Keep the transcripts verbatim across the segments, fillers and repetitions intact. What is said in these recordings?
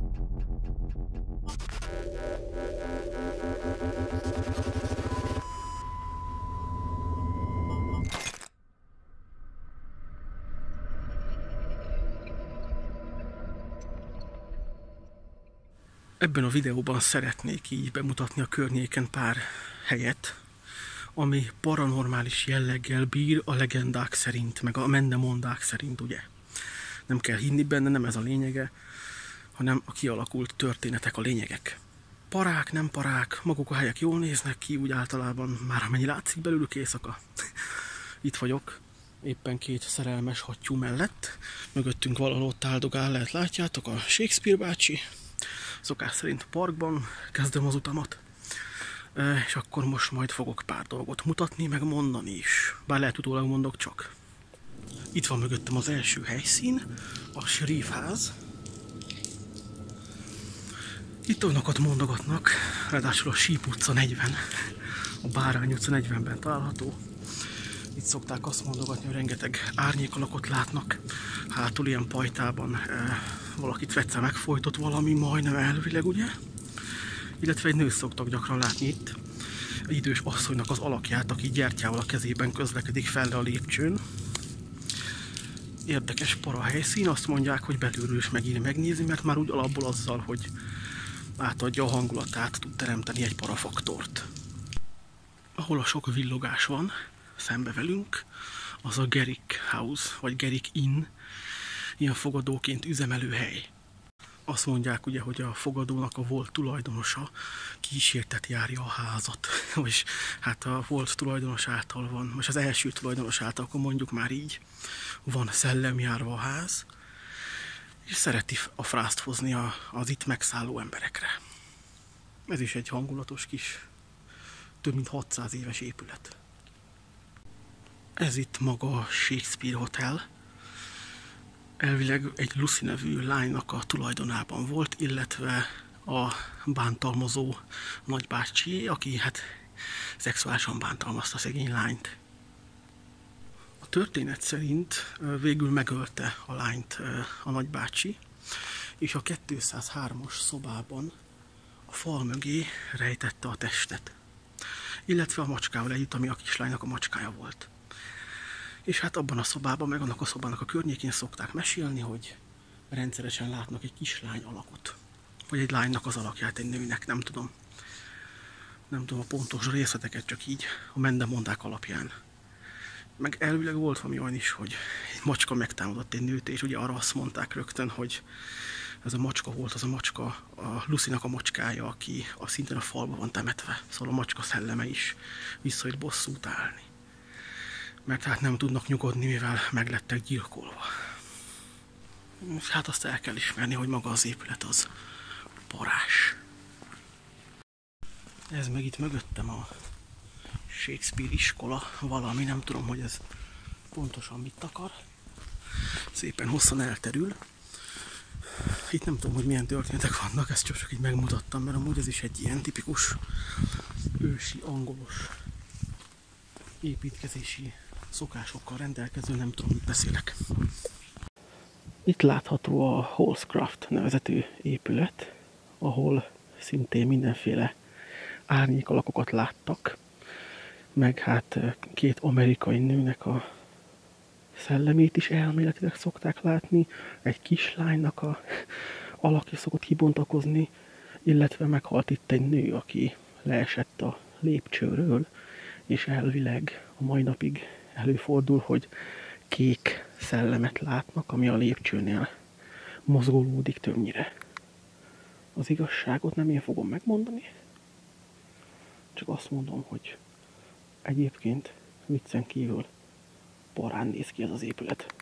Ebben a videóban szeretnék így bemutatni a környéken pár helyet, ami paranormális jelleggel bír a legendák szerint, meg a mendemondák szerint, ugye. Nem kell hinni benne, nem ez a lényege, hanem a kialakult történetek a lényegek. Parák, nem parák, maguk a helyek jól néznek ki, úgy általában már amennyi látszik belőlük éjszaka. Itt vagyok, éppen két szerelmes hattyú mellett. Mögöttünk valahol ott áldogál, lehet látjátok, a Shakespeare bácsi. Szokás szerint a parkban kezdem az utamat. E, és akkor most majd fogok pár dolgot mutatni, meg mondani is. Bár lehet utólag mondok csak. Itt van mögöttem az első helyszín, a Sheriffház. Itt olyanokat mondogatnak, ráadásul a Sheep utca negyven, a Bárány utca negyvenben található. Itt szokták azt mondogatni, hogy rengeteg árnyékalakot látnak. Hátul ilyen pajtában e, valakit vetszel megfojtott valami, majdnem elvileg, ugye? Illetve egy nőt szoktak gyakran látni itt. Egy idős asszonynak az alakját, aki gyertyával a kezében közlekedik fel a lépcsőn. Érdekes para helyszín, azt mondják, hogy belülről is megírni megnézni, mert már úgy alapból azzal, hogy átadja a hangulatát, tud teremteni egy parafaktort. Ahol a sok villogás van, szembe velünk, az a Garrick House, vagy Garrick Inn, ilyen fogadóként üzemelő hely. Azt mondják ugye, hogy a fogadónak a volt tulajdonosa kísértet járja a házat, és hát a volt tulajdonos által van, most az első tulajdonos által, akkor mondjuk már így, van szellemjárva a ház, és szereti a frászt hozni a, az itt megszálló emberekre. Ez is egy hangulatos kis, több mint hatszáz éves épület. Ez itt maga a Shakespeare Hotel. Elvileg egy Lucy nevű lánynak a tulajdonában volt, illetve a bántalmazó nagybácsi, aki hát szexuálisan bántalmazta a szegény lányt. A történet szerint végül megölte a lányt a nagybácsi, és a kétszázhármas szobában a fal mögé rejtette a testet, illetve a macskával együtt, ami a kislánynak a macskája volt. És hát abban a szobában, meg annak a szobának a környékén szokták mesélni, hogy rendszeresen látnak egy kislány alakot. Vagy egy lánynak az alakját, egy nőnek, nem tudom. Nem tudom a pontos részleteket, csak így a mendemondák alapján. Meg elvileg volt valami olyan is, hogy egy macska megtámadott egy nőt, és ugye arra azt mondták rögtön, hogy ez a macska volt, az a macska, a Lucynak a macskája, aki a szintén a falba van temetve. Szóval a macska szelleme is visszajött bosszút állni. Mert hát nem tudnak nyugodni, mivel meglettek gyilkolva. És hát azt el kell ismerni, hogy maga az épület az parás. Ez meg itt mögöttem a Shakespeare iskola, valami, nem tudom, hogy ez pontosan mit akar. Szépen hosszan elterül. Itt nem tudom, hogy milyen történetek vannak, ezt csak így megmutattam, mert amúgy ez is egy ilyen tipikus ősi, angolos építkezési szokásokkal rendelkező, nem tudom, mit beszélek. Itt látható a Holscroft nevezetű épület, ahol szintén mindenféle árnyékalakokat láttak, meg hát két amerikai nőnek a szellemét is elméletileg szokták látni, egy kislánynak a alakja szokott kibontakozni, illetve meghalt itt egy nő, aki leesett a lépcsőről, és elvileg a mai napig előfordul, hogy kék szellemet látnak, ami a lépcsőnél mozgolódik többnyire. Az igazságot nem én fogom megmondani, csak azt mondom, hogy egyébként viccen kívül parán néz ki ez az épület.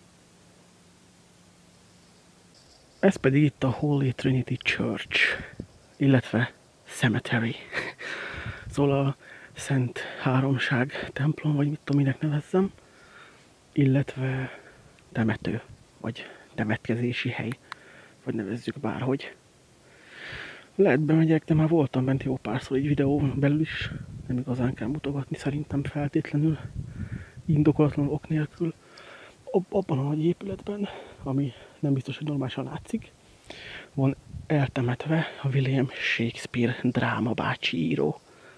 Ez pedig itt a Holy Trinity Church, illetve Cemetery. Szóval a Szent Háromság templom, vagy mit tudom, minek nevezzem, illetve temető, vagy temetkezési hely, vagy nevezzük bárhogy. Lehet bemegyek, de már voltam bent jó párszor egy videón belül is, nem igazán kell mutogatni szerintem feltétlenül, indokolatlan ok nélkül. Ab abban a nagy épületben, ami nem biztos, hogy normálisan látszik, van eltemetve a William Shakespeare drámabácsi író.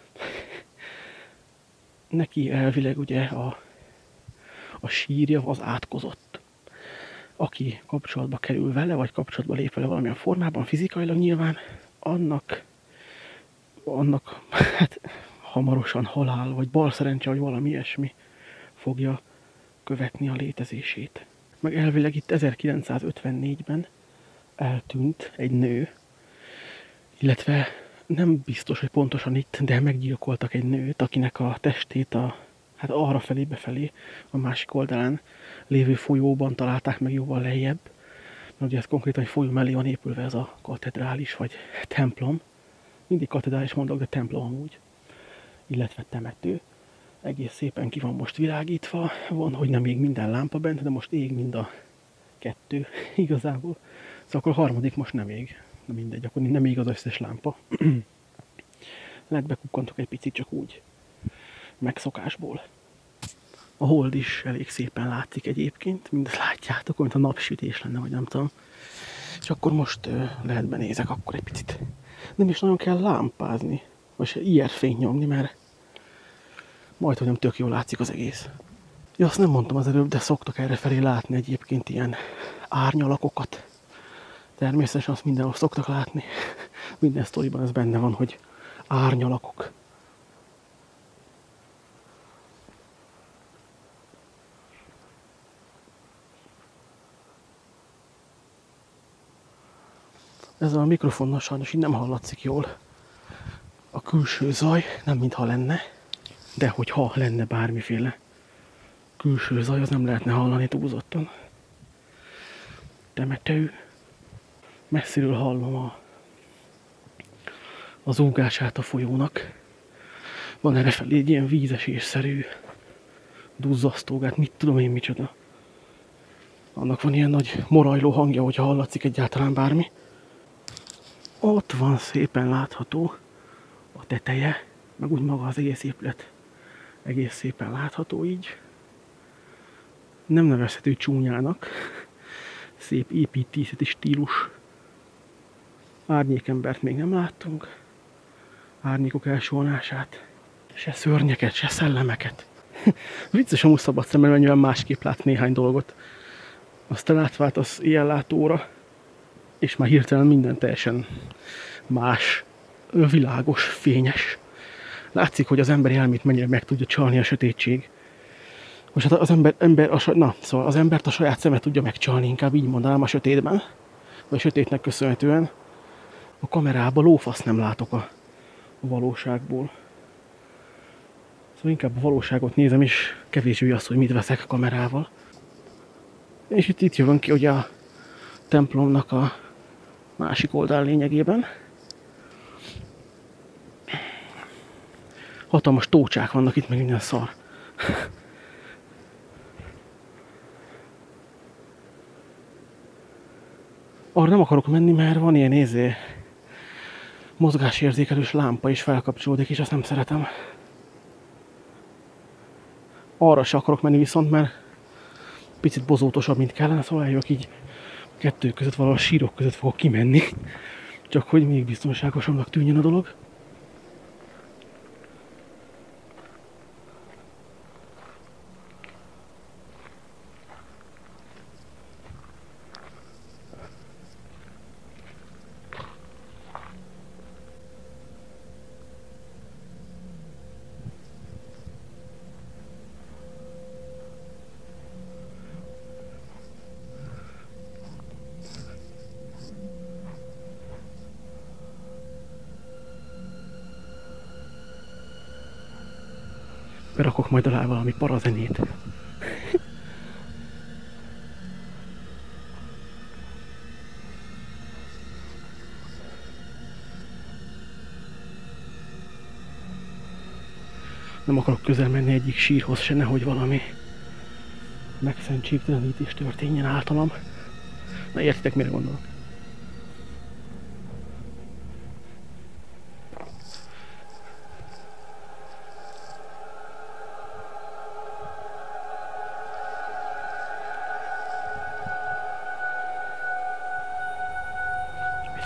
Neki elvileg ugye a, a sírja az átkozott. Aki kapcsolatba kerül vele, vagy kapcsolatba lép vele valamilyen formában, fizikailag nyilván, annak, annak hát, hamarosan halál, vagy balszerencse, vagy valami ilyesmi fogja követni a létezését. Meg elvileg itt ezerkilencszázötvennégyben eltűnt egy nő, illetve nem biztos, hogy pontosan itt, de meggyilkoltak egy nőt, akinek a testét a, hát arra felé befelé, a másik oldalán lévő folyóban találták meg jóval lejjebb. Mert ugye ez konkrétan egy folyó mellé van épülve ez a katedrális, vagy templom. Mindig katedrális mondok, de templom amúgy. Illetve temető. Egész szépen ki van most világítva. Van, hogy nem ég minden lámpa bent, de most ég mind a kettő igazából. Szóval akkor a harmadik most nem ég. Na mindegy, akkor nem ég az összes lámpa. Lehet bekukkantok egy picit csak úgy. Megszokásból. A hold is elég szépen látszik egyébként. Mindezt látjátok, mint a napsütés lenne, vagy nem tudom. És akkor most uh, lehet benézek akkor egy picit. Nem is nagyon kell lámpázni. Vagy i er fényt nyomni, mert majd, hogy nem tök jól látszik az egész. Ja, azt nem mondtam az előbb, de szoktak erre felé látni egyébként ilyen árnyalakokat. Természetesen azt mindenhol szoktak látni. Minden sztoriban ez benne van, hogy árnyalakok. Ezzel a mikrofonnal sajnos így nem hallatszik jól a külső zaj, nem mintha lenne, de hogyha lenne bármiféle külső zaj, az nem lehetne hallani túlzottan. Temető. Messziről hallom a, a zúgását a folyónak. Van errefelé egy ilyen vízesésszerű duzzasztógát, mit tudom én micsoda. Annak van ilyen nagy morajló hangja, hogyha hallatszik egyáltalán bármi. Ott van szépen látható a teteje, meg úgy maga az egész épület egész szépen látható így. Nem nevezhető csúnyának. Szép építészeti stílus. Árnyékembert még nem láttunk. Árnyékok elsolnását. Se szörnyeket, se szellemeket. Vicces amúgy szabad szemmel, mennyivel másképp lát néhány dolgot. Aztán átvált az éjjellátóra, és már hirtelen minden teljesen más, világos, fényes. Látszik, hogy az emberi elmét mennyire meg tudja csalni a sötétség. Most hát az ember, ember a, na, szóval az embert a saját szeme tudja megcsalni, inkább így mondanám a sötétben, vagy a sötétnek köszönhetően. A kamerában lófasz nem látok a, a valóságból. Szóval inkább a valóságot nézem, és kevésbé az, hogy mit veszek a kamerával. És itt, itt jövünk ki, hogy a templomnak a másik oldal lényegében. Hatalmas tócsák vannak itt, meg minden szar. Arra nem akarok menni, mert van ilyen nézé mozgásérzékelős lámpa is felkapcsolódik, és azt nem szeretem. Arra se akarok menni viszont, mert picit bozótosabb, mint kellene, szóval eljövök így kettő között, valahol sírok között fogok kimenni. Csak hogy még biztonságosabbnak tűnjön a dolog. Berakok majd alá valami parazenét. Nem akarok közel menni egyik sírhoz se, nehogy valami megszentségtelenítés történjen általam. Na értitek, mire gondolok?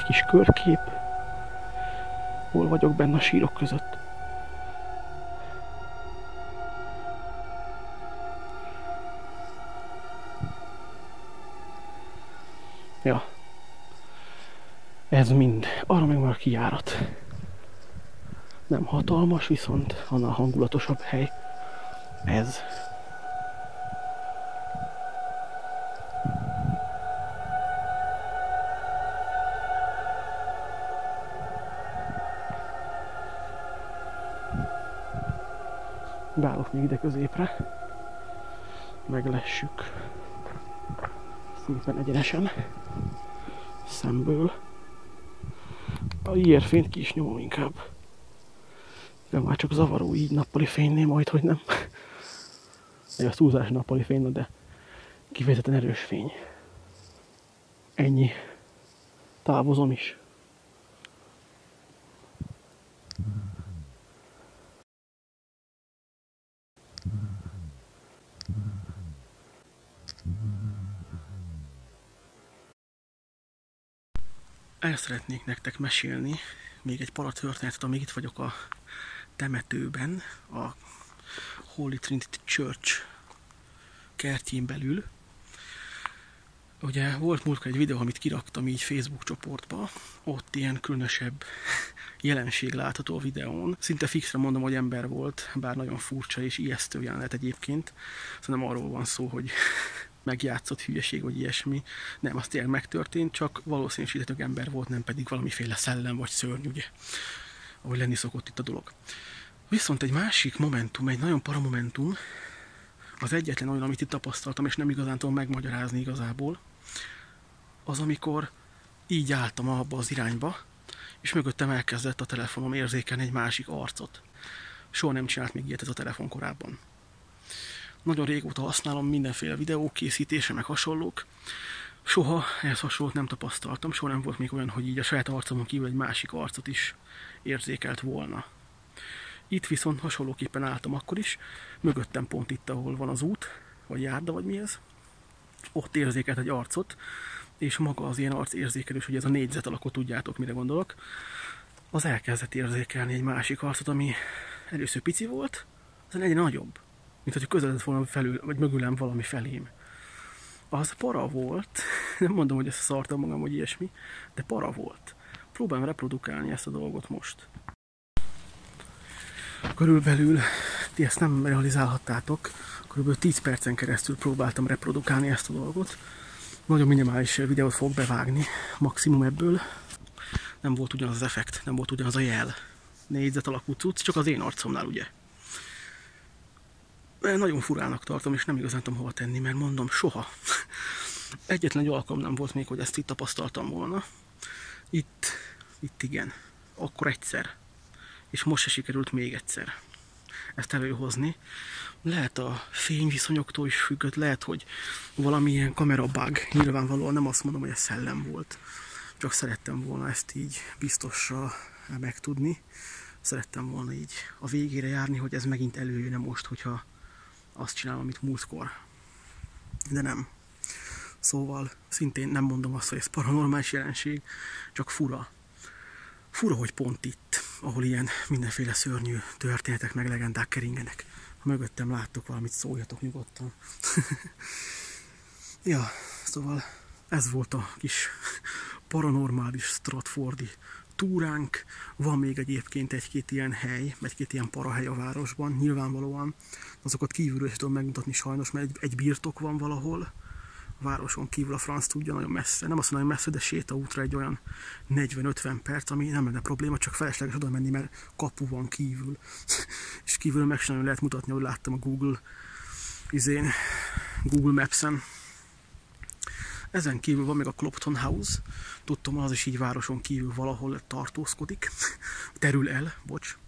kis körkép. Hol vagyok benne a sírok között? Ja. Ez mind. Arra meg már kijárat. Nem hatalmas, viszont annál hangulatosabb hely. Ez. Beállok még ide középre. Meglessük. Szépen egyenesen. Szemből. A ijérfényt ki is nyomom inkább. De már csak zavaró így nappali fénynél, majd hogy nem. Egy a túlzás nappali fény, de kifejezetten erős fény. Ennyi. Távozom is. El szeretnék nektek mesélni még egy para történetet, amíg itt vagyok a temetőben, a Holy Trinity Church kertjén belül. Ugye volt múltkor egy videó, amit kiraktam így Facebook csoportba, ott ilyen különösebb jelenség látható a videón. Szinte fixre mondom, hogy ember volt, bár nagyon furcsa és ijesztő jelenet egyébként. Szerintem arról van szó, hogy megjátszott hülyeség, vagy ilyesmi. Nem, az tényleg megtörtént, csak valószínűsíthetőleg ember volt, nem pedig valamiféle szellem vagy szörny, ugye, ahogy lenni szokott itt a dolog. Viszont egy másik momentum, egy nagyon para momentum, az egyetlen olyan, amit itt tapasztaltam, és nem igazán tudom megmagyarázni igazából, az, amikor így álltam abba az irányba, és mögöttem elkezdett a telefonom érzékelni egy másik arcot. Soha nem csinált még ilyet ez a telefon korábban. Nagyon régóta használom mindenféle videókészítése, meg hasonlók. Soha ehhez hasonlót nem tapasztaltam, soha nem volt még olyan, hogy így a saját arcomon kívül egy másik arcot is érzékelt volna. Itt viszont hasonlóképpen álltam akkor is, mögöttem pont itt, ahol van az út, vagy járda, vagy mi ez. Ott érzékelt egy arcot, és maga az ilyen arcérzékelés, hogy ez a négyzet alakot, tudjátok, mire gondolok, az elkezdett érzékelni egy másik arcot, ami először pici volt, aztán egyre nagyobb, mint hogy közeledett volna felül, vagy mögülem valami felém. Az para volt, nem mondom, hogy ezt szartam magam, hogy ilyesmi, de para volt. Próbálom reprodukálni ezt a dolgot most. Körülbelül, ti ezt nem realizálhattátok, körülbelül tíz percen keresztül próbáltam reprodukálni ezt a dolgot. Nagyon minimális videót fogok bevágni, maximum ebből. Nem volt ugyanaz az effekt, nem volt ugyanaz a jel. Négyzet alakú cucc, csak az én arcomnál, ugye. Nagyon furának tartom, és nem igazán tudom hova tenni, mert mondom, soha. Egyetlen egy alkalom nem volt még, hogy ezt itt tapasztaltam volna. Itt, itt igen. Akkor egyszer. És most se sikerült még egyszer ezt előhozni. Lehet a fényviszonyoktól is függött, lehet, hogy valamilyen kamerabug. Nyilvánvalóan nem azt mondom, hogy ez szellem volt. Csak szerettem volna ezt így biztosra megtudni. Szerettem volna így a végére járni, hogy ez megint előjön most, hogyha azt csinálom, amit múltkor. De nem. Szóval szintén nem mondom azt, hogy ez paranormális jelenség, csak fura. Fura, hogy pont itt, ahol ilyen mindenféle szörnyű történetek meg legendák keringenek. Ha mögöttem láttok valamit, szóljatok nyugodtan. Ja, szóval ez volt a kis paranormális Stratfordi túránk. Van még egyébként egy-két ilyen hely, egy-két ilyen parahely a városban, nyilvánvalóan. Azokat kívülről is tudom megmutatni sajnos, mert egy, egy birtok van valahol. A városon kívül, a franc tudja, nagyon messze. Nem azt mondom, hogy messze, de sétaútra egy olyan negyven-ötven perc, ami nem lenne probléma, csak felesleges oda menni, mert kapu van kívül. És kívül meg sem lehet mutatni, hogy láttam a Google izén, Google Maps-en. Ezen kívül van még a Clopton House. Tudtam, az is így városon kívül valahol tartózkodik. Terül el, bocs.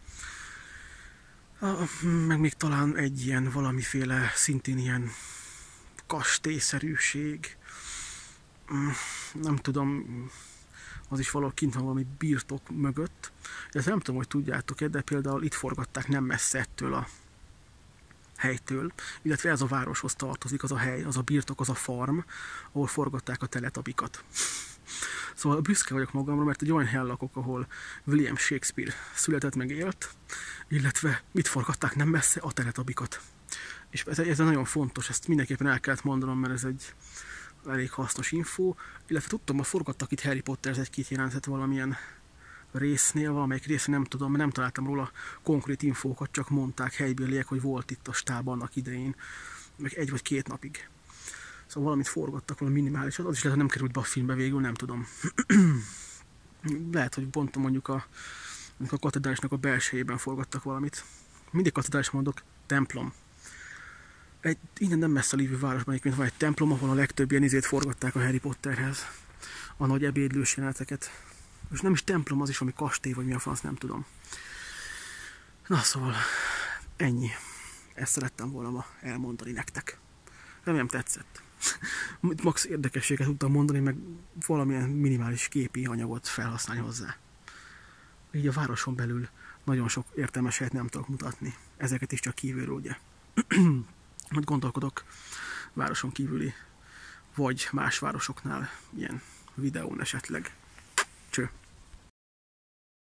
Meg még talán egy ilyen valamiféle, szintén ilyen kastélyszerűség. Nem tudom, az is valahol kint van valami birtok mögött. Ez nem tudom, hogy tudjátok-e, de például itt forgatták nem messze ettől a helytől, illetve ez a városhoz tartozik, az a hely, az a birtok, az a farm, ahol forgatták a Teletabikat. Szóval büszke vagyok magamra, mert egy olyan helyen lakok, ahol William Shakespeare született meg élt, illetve mit forgatták nem messze, a Teletabikat. És ez, ez nagyon fontos, ezt mindenképpen el kellett mondanom, mert ez egy elég hasznos info, illetve tudtam, hogy forgattak itt Harry Potter egy-két jelentet valamilyen résznél, valamelyik részén nem tudom, mert nem találtam róla konkrét infókat, csak mondták helybéliek, hogy volt itt a stáb annak idején, meg egy vagy két napig. Szóval valamit forgattak, valami minimálisat, az is lehet, hogy nem került be a filmbe végül, nem tudom. Lehet, hogy pont mondjuk a, a katedrálisnak a belsejében forgattak valamit. Mindig katedrális mondok, templom. Egy innen nem messze lévő városban egyébként van egy templom, ahol a legtöbb ilyen izét forgatták a Harry Potterhez. A nagy ebédlős jeleneteket. És nem is templom, az is valami kastély, vagy mi a franc, nem tudom. Na szóval, ennyi. Ezt szerettem volna ma elmondani nektek. Remélem tetszett. Max érdekességet tudtam mondani, meg valamilyen minimális képi anyagot felhasználni hozzá. Így a városon belül nagyon sok értelmes helyet nem tudok mutatni. Ezeket is csak kívülről, ugye. Majd gondolkodok városon kívüli, vagy más városoknál ilyen videón esetleg. Cső.